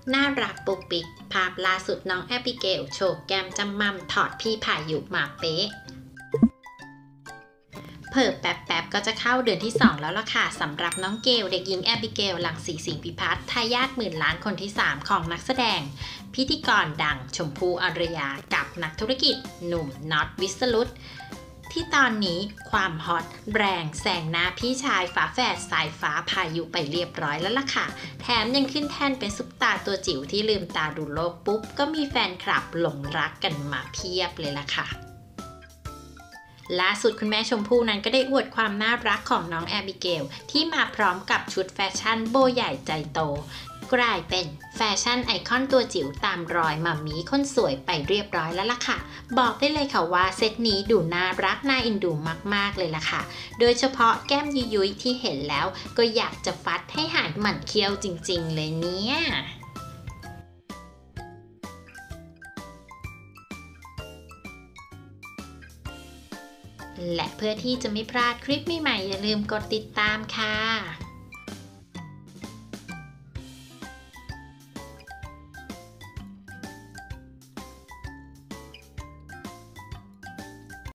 น่ารักปุกปิกภาพล่าสุดน้องแอบิเกลโชว์แก้มจำมั่มถอดพี่พายุมาเป๊ะเพิ่แป๊บๆก็จะเข้าเดือนที่ 2 แล้วล่ะค่ะสำหรับน้องเกลเด็กหญิงแอบิเกลหลังสีสิงห์พิพัฒน์ทายาทหมื่นล้านคนที่ 3 ของนักแสดงพิธีกรดังชมพู่อารยากับนักธุรกิจหนุ่มน็อตวิสรุตที่ตอนนี้ความฮอตแรงแซงหน้าพี่ชายฝาแฝดสายฟ้าพายุไปเรียบร้อยแล้วล่ะค่ะแถมยังขึ้นแท่นเป็นซุปตาตัวจิ๋วที่ลืมตาดูโลกปุ๊บก็มีแฟนคลับหลงรักกันมาเพียบเลยล่ะค่ะล่าสุดคุณแม่ชมพู่นั้นก็ได้อวดความน่ารักของน้องแอบิเกลที่มาพร้อมกับชุดแฟชั่นโบใหญ่ใจโตกลายเป็นแฟชั่นไอคอนตัวจิ๋วตามรอยมัมมี่คนสวยไปเรียบร้อยแล้วล่ะค่ะบอกได้เลยค่ะว่าเซตนี้ดูน่ารักน่าเอ็นดูมากๆเลยล่ะค่ะโดยเฉพาะแก้มยุยๆที่เห็นแล้วก็อยากจะฟัดให้หายหมั่นเคี้ยวจริงๆเลยเนี่ยและเพื่อที่จะไม่พลาดคลิปใหม่ๆอย่าลืมกดติดตามค่ะ